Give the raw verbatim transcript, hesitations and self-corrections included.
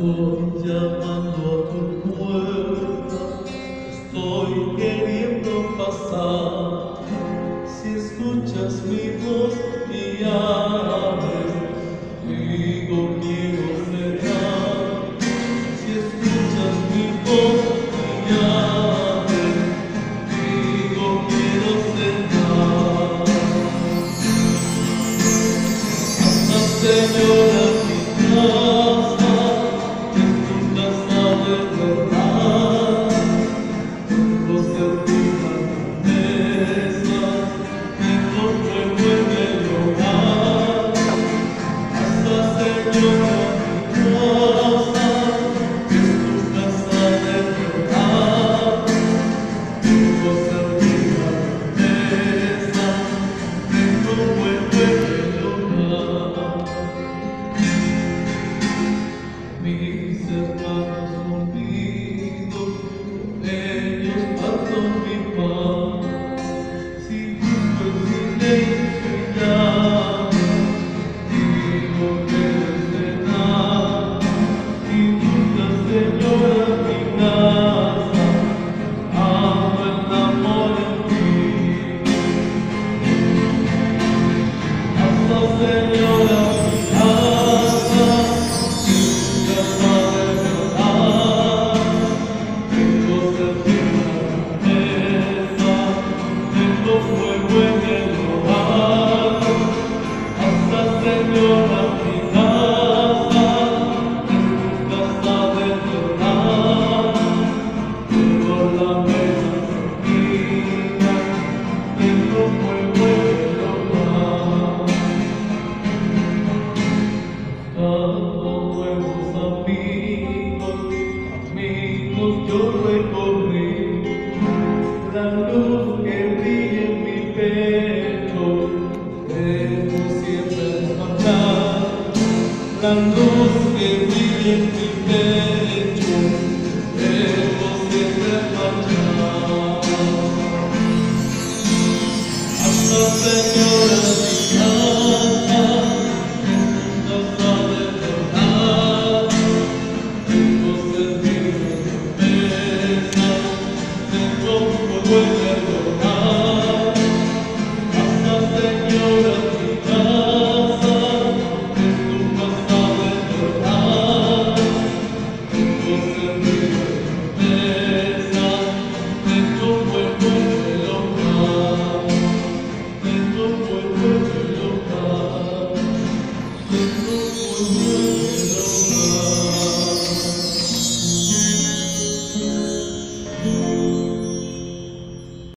Estoy llamando a tu puerta, estoy queriendo pasar. Si escuchas mi voz y abres, digo quiero cerrar. Si escuchas mi voz y abres, digo quiero cerrar. Anda, Señora, mi casa. Mis hermanos conmigo, con ellos paso mi paz. Si busco el silencio y llamo, digo que desde nada. Si buscas, Señora, mi casa, amo el amor en ti. Hasta, Señora, mi casa. Yo recorrí la luz que brilla en mi pecho, debo siempre despertar. La luz que brilla en mi pecho, debo siempre marchar. Hasta, Señora.